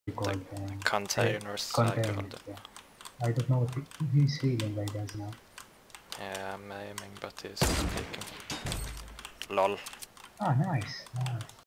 called Containers. containers. Yeah. I don't know what he's healing, I guess now. Yeah, I'm aiming, but he's not peeking. Lol. Ah, nice.